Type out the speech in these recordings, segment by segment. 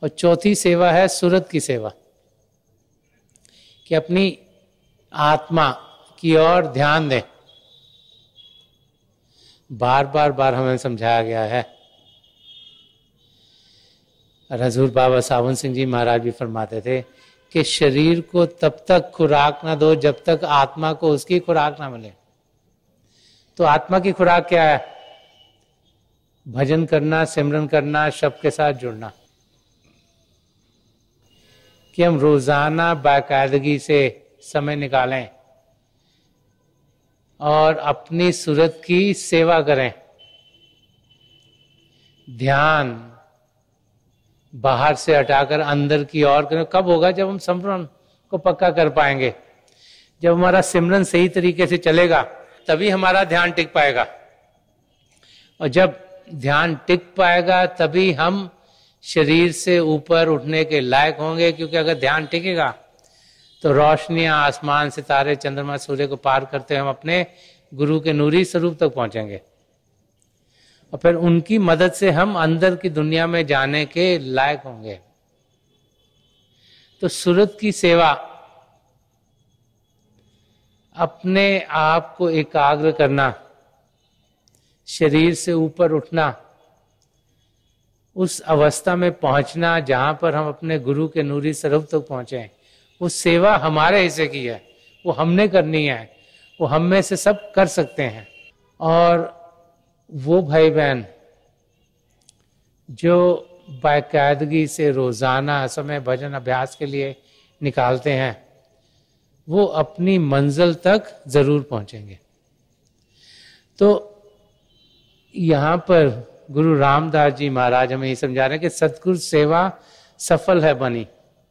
और चौथी सेवा है सुरत की सेवा, कि अपनी आत्मा की ओर ध्यान दें। बार बार हमें समझाया गया है। हजूर बाबा सावन सिंह जी महाराज भी फरमाते थे कि शरीर को तब तक खुराक ना दो जब तक आत्मा को उसकी खुराक ना मिले। तो आत्मा की खुराक क्या है? भजन करना, सिमरन करना, शब्द के साथ जुड़ना, कि हम रोजाना बाकायदगी से समय निकालें और अपनी सूरत की सेवा करें। ध्यान बाहर से हटाकर अंदर की ओर करें। कब होगा? जब हम सिमरन को पक्का कर पाएंगे, जब हमारा सिमरन सही तरीके से चलेगा, तभी हमारा ध्यान टिक पाएगा। और जब ध्यान टिक पाएगा तभी हम शरीर से ऊपर उठने के लायक होंगे, क्योंकि अगर ध्यान टिकेगा तो रोशनियां, आसमान, सितारे, चंद्रमा, सूर्य को पार करते हम अपने गुरु के नूरी स्वरूप तक पहुंचेंगे और फिर उनकी मदद से हम अंदर की दुनिया में जाने के लायक होंगे। तो सुरत की सेवा, अपने आप को एकाग्र करना, शरीर से ऊपर उठना, उस अवस्था में पहुंचना जहां पर हम अपने गुरु के नूरी स्वरूप तक पहुंचे, वो सेवा हमारे हिस्से की है, वो हमने करनी है, वो हम में से सब कर सकते हैं। और वो भाई बहन जो बाकायदगी से रोजाना समय भजन अभ्यास के लिए निकालते हैं, वो अपनी मंजिल तक जरूर पहुंचेंगे। तो यहाँ पर गुरु रामदास जी महाराज हमें ये समझा रहे हैं कि सतगुरु सेवा सफल है बनी,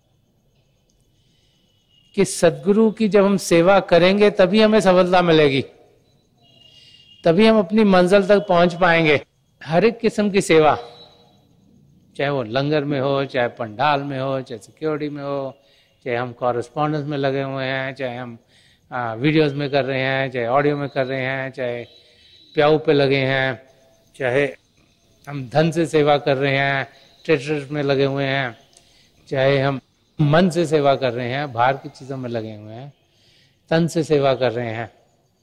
कि सतगुरु की जब हम सेवा करेंगे तभी हमें सफलता मिलेगी, तभी हम अपनी मंजिल तक पहुंच पाएंगे। हर एक किस्म की सेवा, चाहे वो लंगर में हो, चाहे पंडाल में हो, चाहे सिक्योरिटी में हो, चाहे हम कॉरेस्पॉन्डेंस में लगे हुए हैं, चाहे हम वीडियोस में कर रहे हैं, चाहे ऑडियो में कर रहे हैं, चाहे प्याऊ पे लगे हैं, चाहे हम धन से सेवा कर रहे हैं, ट्रेजर में लगे हुए हैं, चाहे हम मन से सेवा कर रहे हैं, बाहर की चीजों में लगे हुए हैं, तन से सेवा कर रहे हैं।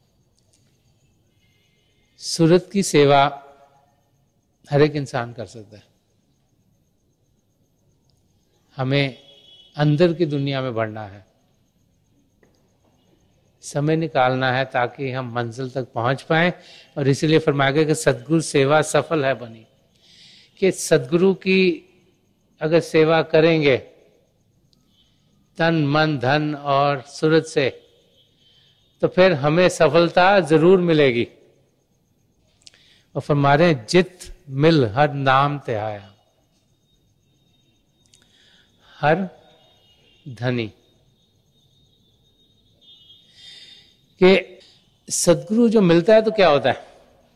सूरत की सेवा हर एक इंसान कर सकता है। हमें अंदर की दुनिया में बढ़ना है, समय निकालना है ताकि हम मंजिल तक पहुंच पाएं। और इसीलिए फरमाया गया कि सतगुरु सेवा सफल है बनी, कि सतगुरु की अगर सेवा करेंगे तन मन धन और सूरत से, तो फिर हमें सफलता जरूर मिलेगी। और फरमा रहे जित मिल हर नाम त्याया, हर धनी, कि सदगुरु जो मिलता है तो क्या होता है?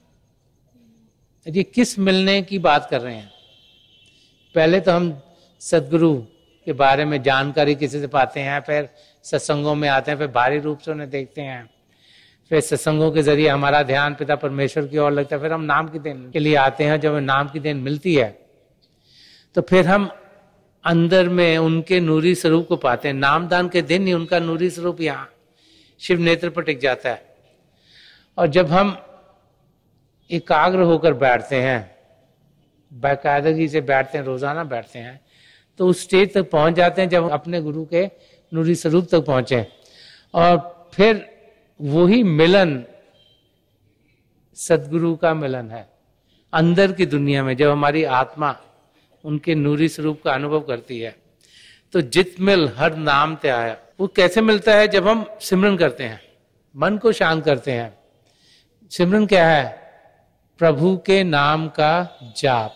ये किस मिलने की बात कर रहे हैं? पहले तो हम सदगुरु के बारे में जानकारी किसी से पाते हैं, फिर सत्संगों में आते हैं, फिर भारी रूप से उन्हें देखते हैं, फिर सत्संगों के जरिए हमारा ध्यान पिता परमेश्वर की ओर लगता है, फिर हम नाम की देन के लिए आते हैं। जब हमें नाम की देन मिलती है तो फिर हम अंदर में उनके नूरी स्वरूप को पाते हैं। नामदान के दिन ही उनका नूरी स्वरूप यहाँ शिव नेत्र पर टिक जाता है। और जब हम एकाग्र होकर बैठते हैं, बाकायदगी से बैठते हैं, रोजाना बैठते हैं, तो उस स्टेज तक पहुंच जाते हैं जब अपने गुरु के नूरी स्वरूप तक पहुंचे। और फिर वही मिलन सदगुरु का मिलन है अंदर की दुनिया में। जब हमारी आत्मा उनके नूरी स्वरूप का अनुभव करती है तो जित मिल हर नाम त्याया। वो कैसे मिलता है? जब हम सिमरन करते हैं, मन को शांत करते हैं। सिमरन क्या है? प्रभु के नाम का जाप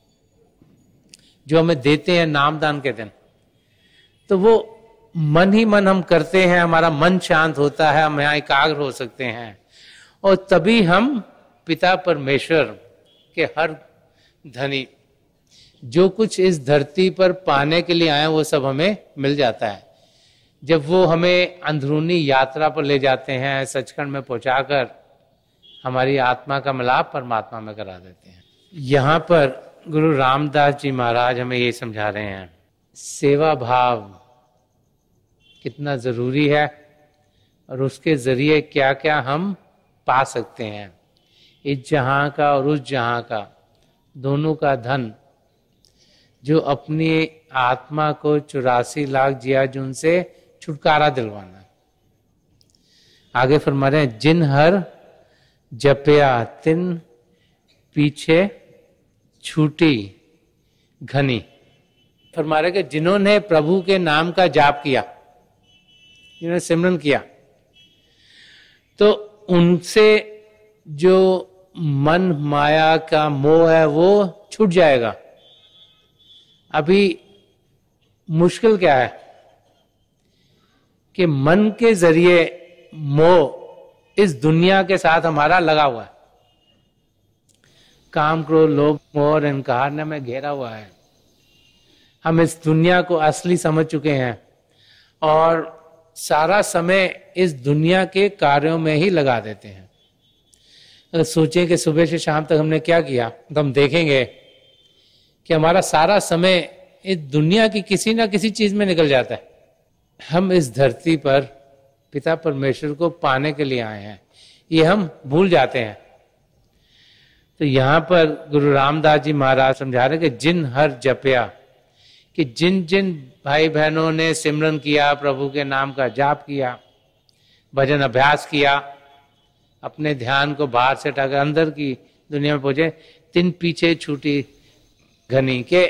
जो हमें देते हैं नामदान के दिन। तो वो मन ही मन हम करते हैं, हमारा मन शांत होता है, हम यहाँ एकाग्र हो सकते हैं और तभी हम पिता परमेश्वर के हर धनी जो कुछ इस धरती पर पाने के लिए आए वो सब हमें मिल जाता है। जब वो हमें अंदरूनी यात्रा पर ले जाते हैं, सचखंड में पहुंचाकर हमारी आत्मा का मिलाप परमात्मा में करा देते हैं। यहाँ पर गुरु रामदास जी महाराज हमें ये समझा रहे हैं, सेवा भाव कितना जरूरी है और उसके जरिए क्या क्या हम पा सकते हैं। इस जहां का और उस जहां का दोनों का धन, जो अपनी आत्मा को 84 लाख जिया जुन से छुटकारा दिलवाना। आगे फरमा रहे हैं, जिन हर जपया तिन पीछे छूटी घनी। फरमा रहे कि जिन्होंने प्रभु के नाम का जाप किया, जिन्होंने सिमरन किया, तो उनसे जो मन माया का मोह है वो छूट जाएगा। अभी मुश्किल क्या है कि मन के जरिए मोह इस दुनिया के साथ हमारा लगा हुआ है। काम, क्रोध, लोभ, मोह और अहंकार ने हमें घेरा हुआ है। हम इस दुनिया को असली समझ चुके हैं और सारा समय इस दुनिया के कार्यों में ही लगा देते हैं। अगर सोचें कि सुबह से शाम तक हमने क्या किया, तो हम देखेंगे कि हमारा सारा समय इस दुनिया की किसी ना किसी चीज में निकल जाता है। हम इस धरती पर पिता परमेश्वर को पाने के लिए आए हैं, ये हम भूल जाते हैं। तो यहां पर गुरु रामदास जी महाराज समझा रहे कि जिन हर जपया, कि जिन जिन भाई बहनों ने सिमरन किया, प्रभु के नाम का जाप किया, भजन अभ्यास किया, अपने ध्यान को बाहर से हटाकर अंदर की दुनिया में पहुंचे, तिन पीछे छूटी घनी, के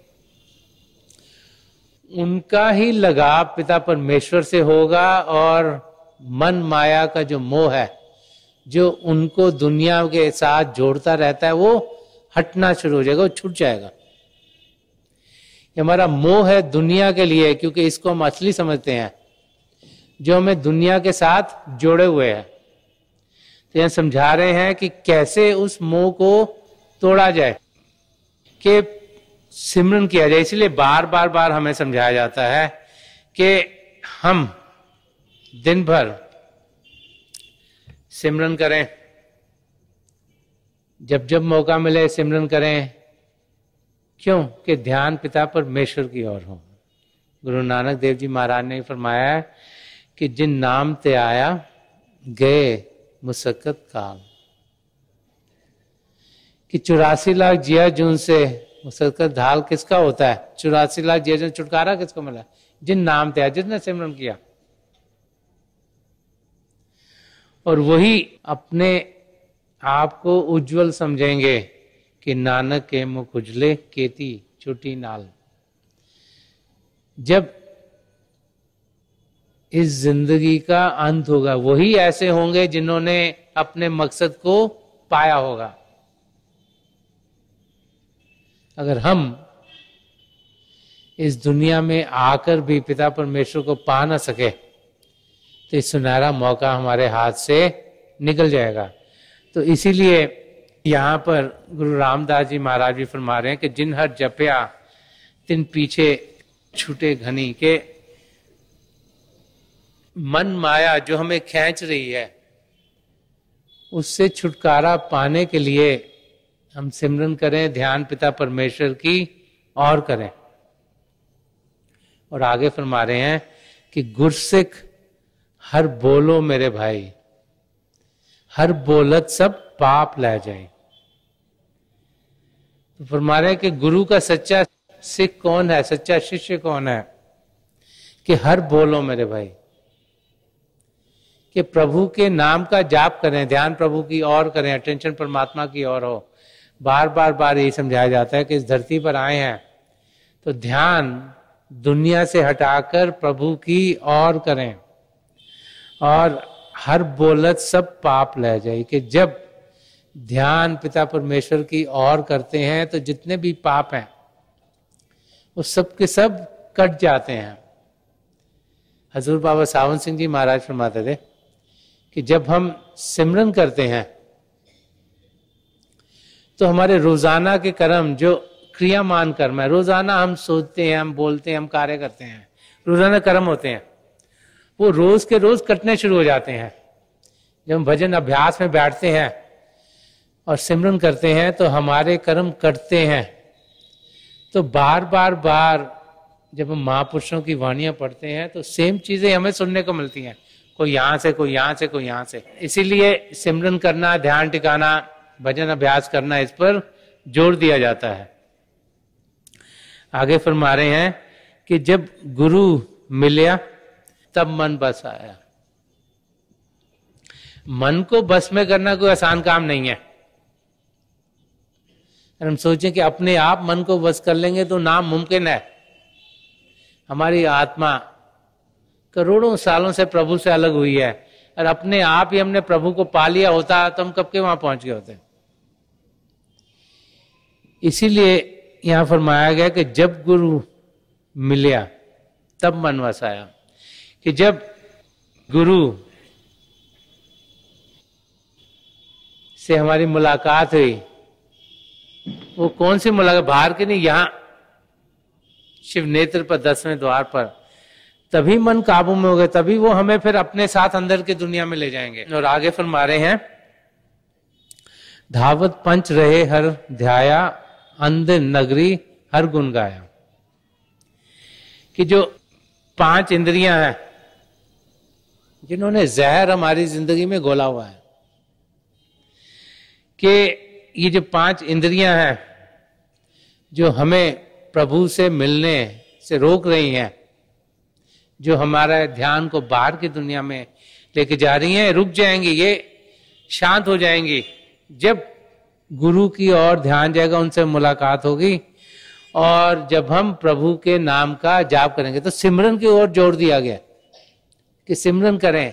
उनका ही लगाव पिता परमेश्वर से होगा और मन माया का जो मोह है, जो उनको दुनिया के साथ जोड़ता रहता है, वो हटना शुरू हो जाएगा, वो छूट जाएगा। ये हमारा मोह है दुनिया के लिए, क्योंकि इसको हम असली समझते हैं, जो हमें दुनिया के साथ जोड़े हुए हैं। तो यह समझा रहे हैं कि कैसे उस मोह को तोड़ा जाए, कि सिमरन किया जाए। इसलिए बार बार बार हमें समझाया जाता है कि हम दिन भर सिमरन करें, जब जब मौका मिले सिमरन करें। क्यों? कि ध्यान पिता परमेश्वर की ओर हो। गुरु नानक देव जी महाराज ने फरमाया है कि जिन नाम ते आया गए मुसक्कत काल, कि 84 लाख जिया जून से मुसक्कत ढाल किसका होता है? 84 लाख जिया जून छुटकारा किसको मिला? जिन नाम ते आया, जिसने सिमरन किया। और वही अपने आप को उज्जवल समझेंगे कि नानक के मुख उजले केती छुटी नाल। जब इस जिंदगी का अंत होगा, वही ऐसे होंगे जिन्होंने अपने मकसद को पाया होगा। अगर हम इस दुनिया में आकर भी पिता परमेश्वर को पा ना सके, तो इस सुनहरा मौका हमारे हाथ से निकल जाएगा। तो इसीलिए यहाँ पर गुरु रामदास जी महाराज भी फरमा रहे हैं कि जिन हर जपया तिन पीछे छूटे घनी, के मन माया जो हमें खींच रही है, उससे छुटकारा पाने के लिए हम सिमरन करें, ध्यान पिता परमेश्वर की और करें। और आगे फरमा रहे हैं कि गुरसिख हर बोलो मेरे भाई, हर बोलत सब पाप ले जाए। तो फरमा रहे हैं कि गुरु का सच्चा सिख कौन है, सच्चा शिष्य कौन है? कि हर बोलो मेरे भाई, कि प्रभु के नाम का जाप करें, ध्यान प्रभु की ओर करें, अटेंशन परमात्मा की ओर हो। बार बार बार यही समझाया जाता है कि इस धरती पर आए हैं तो ध्यान दुनिया से हटाकर प्रभु की ओर करें, और हर बोलत सब पाप ले जाए। कि जब ध्यान पिता परमेश्वर की ओर करते हैं तो जितने भी पाप हैं वो सब के सब कट जाते हैं। हजूर बाबा सावन सिंह जी महाराज फरमाते थे कि जब हम सिमरन करते हैं तो हमारे रोजाना के कर्म, जो क्रियामान कर्म है, रोजाना हम सोचते हैं, हम बोलते हैं, हम कार्य करते हैं, रोजाना कर्म होते हैं, वो रोज के रोज कटने शुरू हो जाते हैं। जब हम भजन अभ्यास में बैठते हैं और सिमरन करते हैं तो हमारे कर्म कटते हैं, तो बार बार बार जब हम महापुरुषों की वाणियां पढ़ते हैं तो सेम चीजें हमें सुनने को मिलती हैं, कोई यहां से, कोई यहां से, कोई यहां से। इसीलिए सिमरन करना, ध्यान टिकाना, भजन अभ्यास करना, इस पर जोर दिया जाता है। आगे फरमा रहे हैं कि जब गुरु मिला तब मन बस आया। मन को बस में करना कोई आसान काम नहीं है। अगर हम सोचें कि अपने आप मन को बस कर लेंगे तो नामुमकिन है। हमारी आत्मा करोड़ों सालों से प्रभु से अलग हुई है, और अपने आप ही हमने प्रभु को पा लिया होता तो हम कब के वहां पहुंच गए होते। इसीलिए यहां फरमाया गया कि जब गुरु मिला तब मन वस आया, कि जब गुरु से हमारी मुलाकात हुई, वो कौन सी मुलाकात, बाहर की नहीं, यहां शिव नेत्र पर 10वें द्वार पर, तभी मन काबू में हो गए, तभी वो हमें फिर अपने साथ अंदर की दुनिया में ले जाएंगे। और आगे फरमा रहे हैं, धावत पंच रहे हर ध्याया, अंध नगरी हर गुण गाया। कि जो 5 इंद्रियां हैं जिन्होंने जहर हमारी जिंदगी में घोला हुआ है, कि ये जो 5 इंद्रियां हैं जो हमें प्रभु से मिलने से रोक रही हैं, जो हमारा ध्यान को बाहर की दुनिया में लेके जा रही हैं, रुक जाएंगी, ये शांत हो जाएंगी जब गुरु की ओर ध्यान जाएगा, उनसे मुलाकात होगी। और जब हम प्रभु के नाम का जाप करेंगे, तो सिमरन की ओर जोर दिया गया कि सिमरन करें।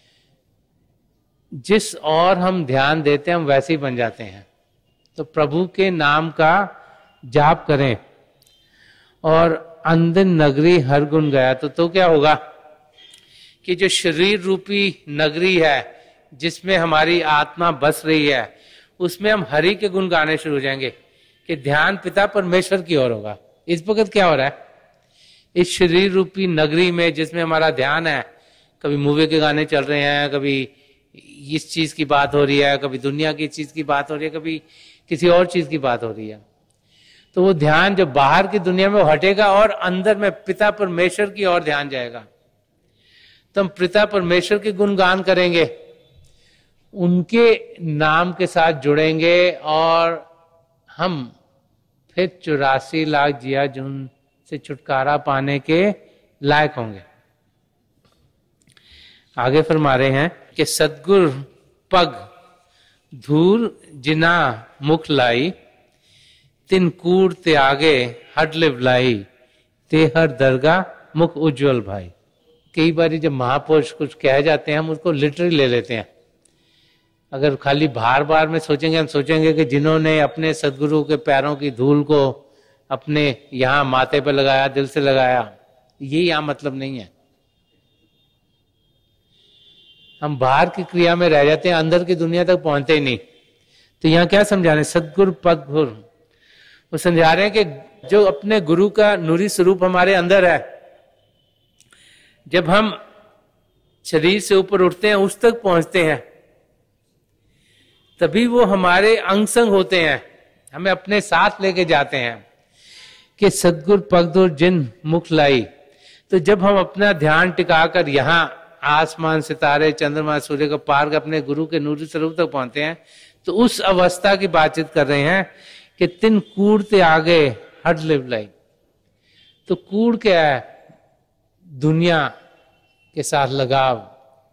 जिस ओर हम ध्यान देते हैं हम वैसे ही बन जाते हैं। तो प्रभु के नाम का जाप करें। और अंध नगरी हर गुण गया, तो क्या होगा कि जो शरीर रूपी नगरी है जिसमें हमारी आत्मा बस रही है, उसमें हम हरि के गुण गाने शुरू हो जाएंगे, कि ध्यान पिता परमेश्वर की ओर होगा। इस वक्त क्या हो रहा है, इस शरीर रूपी नगरी में जिसमें हमारा ध्यान है, कभी मूवी के गाने चल रहे हैं, कभी इस चीज की बात हो रही है, कभी दुनिया की चीज की बात हो रही है, कभी किसी और चीज की बात हो रही है। तो वो ध्यान जो बाहर की दुनिया में हटेगा और अंदर में पिता परमेश्वर की ओर ध्यान जाएगा। तो हम पिता परमेश्वर के गुणगान करेंगे, उनके नाम के साथ जुड़ेंगे, और हम फिर 84 लाख जिया जुन से छुटकारा पाने के लायक होंगे। आगे फरमा रहे हैं कि सदगुर पग धूर जिना मुख लाई, तिन कूड़ ते आगे हट लिव लाई, ते हर दरगाह मुख उज्जवल भाई। कई बार जब महापुरुष कुछ कह जाते हैं हम उसको लिटरली ले लेते हैं। अगर खाली बार बार में सोचेंगे, हम सोचेंगे कि जिन्होंने अपने सदगुरु के पैरों की धूल को अपने यहाँ माथे पे लगाया, दिल से लगाया, ये यहाँ मतलब नहीं है। हम बाहर की क्रिया में रह जाते हैं, अंदर की दुनिया तक पहुंचते ही नहीं। तो यहाँ क्या समझा रहे हैं, सदगुरु पग धूर, वो समझा रहे हैं कि जो अपने गुरु का नूरी स्वरूप हमारे अंदर है, जब हम शरीर से ऊपर उठते हैं, उस तक पहुंचते हैं, तभी वो हमारे अंग संग होते हैं, हमें अपने साथ लेके जाते हैं। कि सदगुरु पगदुर जिन मुख लाई, तो जब हम अपना ध्यान टिकाकर यहाँ आसमान, सितारे, चंद्रमा, सूर्य को पार कर अपने गुरु के नूरी स्वरूप तक पहुंचते हैं, तो उस अवस्था की बातचीत कर रहे हैं कि तिन कूड़ ते आगे हट लिव लाई। तो कूड़ क्या है, दुनिया के साथ लगाव,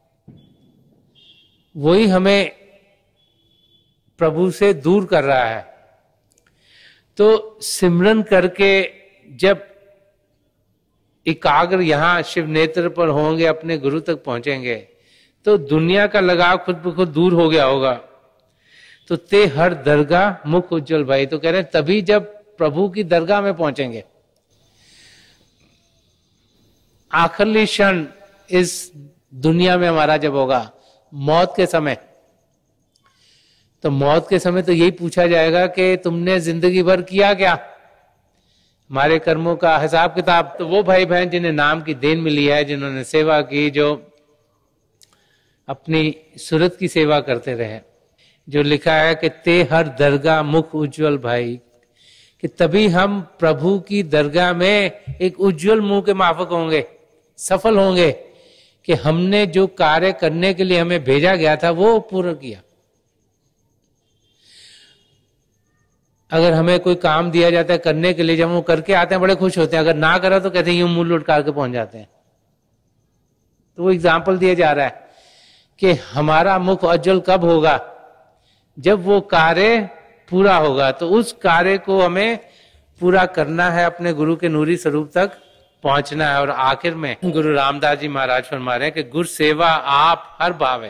वही हमें प्रभु से दूर कर रहा है। तो सिमरन करके जब एकाग्र यहां शिव नेत्र पर होंगे, अपने गुरु तक पहुंचेंगे, तो दुनिया का लगाव खुद ब खुद दूर हो गया होगा। तो ते हर दरगाह मुख उज्जवल भाई, तो कह रहे हैं तभी जब प्रभु की दरगाह में पहुंचेंगे। आखिरी क्षण इस दुनिया में हमारा जब होगा, मौत के समय, तो मौत के समय तो यही पूछा जाएगा कि तुमने जिंदगी भर किया क्या, हमारे कर्मों का हिसाब किताब। तो वो भाई बहन जिन्हें नाम की देन मिली है, जिन्होंने सेवा की, जो अपनी सूरत की सेवा करते रहे, जो लिखा है कि ते हर दरगाह मुख उज्जवल भाई, कि तभी हम प्रभु की दरगाह में एक उज्जवल मुंह के माफक होंगे, सफल होंगे कि हमने जो कार्य करने के लिए हमें भेजा गया था वो पूरा किया। अगर हमें कोई काम दिया जाता है करने के लिए, जब वो करके आते हैं बड़े खुश होते हैं, अगर ना करा तो कहते हैं यूं मुंह लुटकार के पहुंच जाते हैं। तो वो एग्जाम्पल दिया जा रहा है कि हमारा मुख उज्जवल कब होगा, जब वो कार्य पूरा होगा। तो उस कार्य को हमें पूरा करना है, अपने गुरु के नूरी स्वरूप तक पहुंचना है। और आखिर में गुरु रामदास जी महाराज फरमा रहे हैं कि गुरु सेवा आप हर भावे।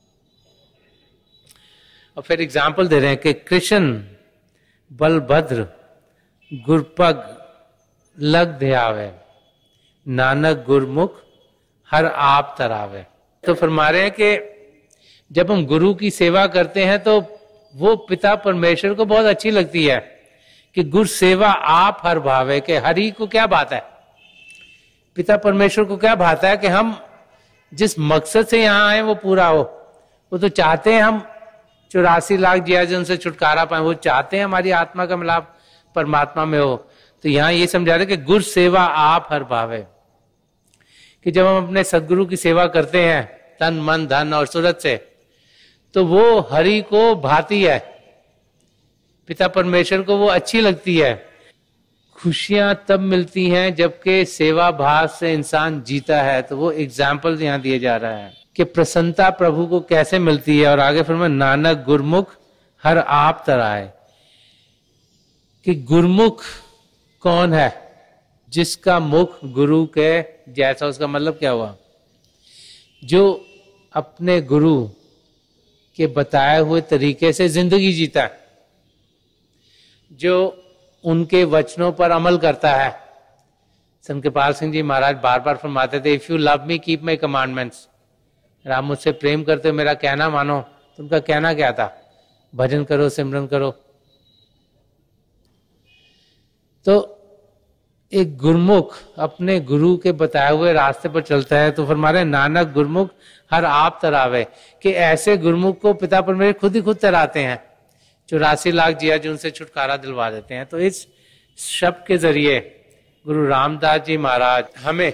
और फिर एग्जाम्पल दे रहे हैं कि कृष्ण बलभद्र गुरपग लग ध्यावे, नानक गुरमुख हर आप तरावे। तो फरमा रहे हैं कि जब हम गुरु की सेवा करते हैं तो वो पिता परमेश्वर को बहुत अच्छी लगती है कि गुरु सेवा आप हर भावे। के हरि को क्या बात है, पिता परमेश्वर को क्या भाता है कि हम जिस मकसद से यहाँ आए वो पूरा हो। वो तो चाहते हैं हम 84 लाख जियाजन से छुटकारा पाए, वो चाहते हैं हमारी आत्मा का मिलाप परमात्मा में हो। तो यहाँ ये समझा रहे कि गुरु सेवा आप हर भावे, कि जब हम अपने सदगुरु की सेवा करते हैं तन मन धन और सूरत से, तो वो हरि को भाती है, पिता परमेश्वर को वो अच्छी लगती है। खुशियां तब मिलती हैं जबकि सेवा भाव से इंसान जीता है। तो वो एग्जाम्पल यहाँ दिया जा रहा है कि प्रसन्नता प्रभु को कैसे मिलती है। और आगे फिर मैं नानक गुरमुख हर आप तराए, कि गुरमुख कौन है, जिसका मुख गुरु के जैसा। उसका मतलब क्या हुआ, जो अपने गुरु के बताए हुए तरीके से जिंदगी जीता है, जो उनके वचनों पर अमल करता है। संत कृपाल सिंह जी महाराज बार बार फरमाते थे, if you love me keep my commandments. आप मुझसे प्रेम करते हो, मेरा कहना मानो। तो उनका कहना क्या था, भजन करो, सिमरन करो। तो एक गुरमुख अपने गुरु के बताए हुए रास्ते पर चलता है। तो फरमा रहे नानक गुरमुख हर आप तरावे, कि ऐसे गुरमुख को पिता परमेश्वर खुद ही खुद तराते हैं, 84 लाख जिया जो उनसे छुटकारा दिलवा देते हैं। तो इस शब्द के जरिए गुरु रामदास जी महाराज हमें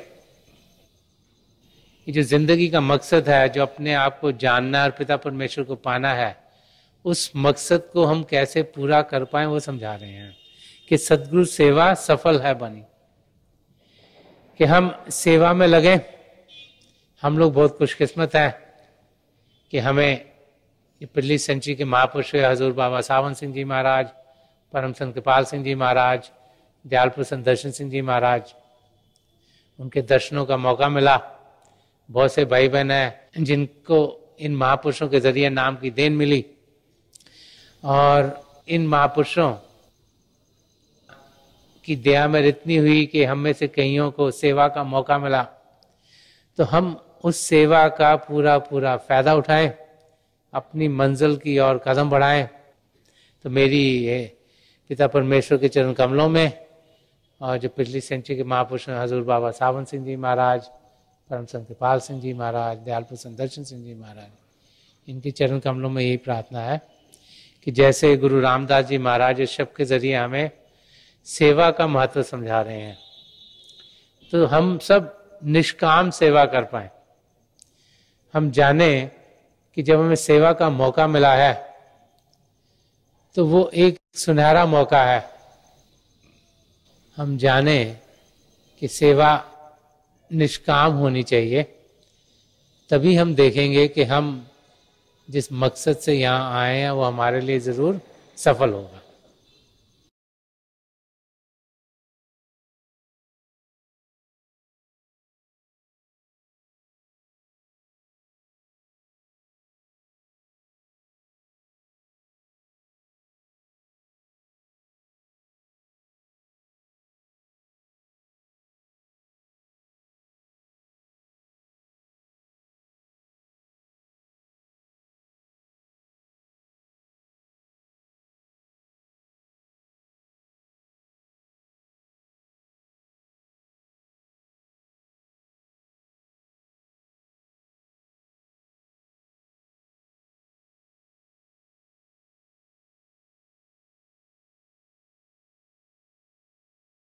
ये जो जिंदगी का मकसद है, जो अपने आप को जानना और पिता परमेश्वर को पाना है, उस मकसद को हम कैसे पूरा कर पाए वो समझा रहे हैं। कि सदगुरु सेवा सफल है बनी, कि हम सेवा में लगे। हम लोग बहुत खुशकिस्मत हैं कि हमें ये पिछली सेंचुरी के महापुरुष हजूर बाबा सावन सिंह जी महाराज, परम संत कृपाल सिंह जी महाराज, दयालपुर संत दर्शन सिंह जी महाराज, उनके दर्शनों का मौका मिला। बहुत से भाई बहन हैं जिनको इन महापुरुषों के जरिए नाम की देन मिली, और इन महापुरुषों की दया में इतनी हुई कि हम में से कईयों को सेवा का मौका मिला। तो हम उस सेवा का पूरा पूरा फायदा उठाएं, अपनी मंजिल की ओर कदम बढ़ाएं। तो मेरी पिता परमेश्वर के चरण कमलों में, और जो पिछली सेंचुरी के महापुरुष हजूर बाबा सावन सिंह जी महाराज, परम संत कृपाल सिंह जी महाराज, दयालपुर संत दर्शन सिंह जी महाराज, इनके चरण कमलों में यही प्रार्थना है कि जैसे गुरु रामदास जी महाराज इस शब्द के जरिए हमें सेवा का महत्व समझा रहे हैं, तो हम सब निष्काम सेवा कर पाए। हम जाने कि जब हमें सेवा का मौका मिला है तो वो एक सुनहरा मौका है। हम जाने कि सेवा निष्काम होनी चाहिए, तभी हम देखेंगे कि हम जिस मकसद से यहाँ आए हैं वो हमारे लिए जरूर सफल होगा।